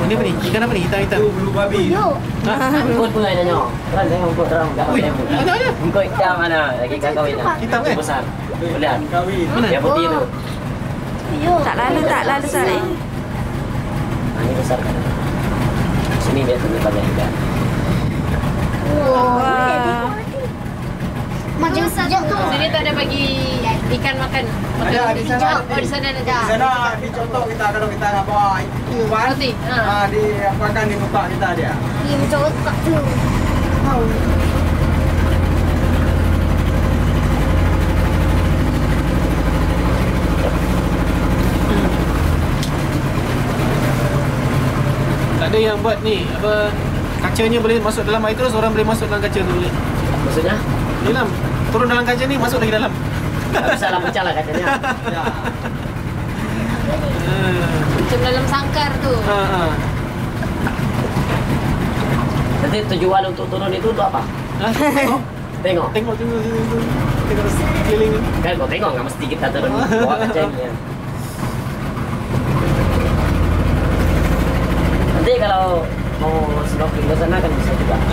Ini apa ni? Ikan apa ni? Hitam-hitam. Itu bulu babi. Ikut pun ada nyo. Kan saya ikut orang enggak Wih, ada. ada aja. Ikut hitam mana? Lagi kawin dah. Hitam kan? Besar. Lihat. Kawin. Mana? Yang putih tu. Tak lalu saya. Ini besar kan. Sini dia tunjuk banyak ikan. Wah. Macam sejak tu. Sini tak ada bagi ikan makan. Ada di sana. Oh, di sana ada. Di sana dicontoh kita kalau kita nak bawa itu kan. Roti. Di apa kan di muka kita dia. Dia macam otak tu. Tahu. Tak ada yang buat ni apa kacanya boleh masuk dalam air terus orang boleh masuk dalam kaca tu boleh. Maksudnya? Dalam turun dalam kaca ni masuk lagi dalam. Tak bisa lah pecah lah katanya. Ya. Macam dalam sangkar tu. Nanti tujuan untuk turun itu untuk apa? Tengok. Tengok. Tengok keliling. Kan kau tengok nggak mesti kita turun bawa kacanya. Nanti kalau mau snorkeling ke sana kan bisa juga.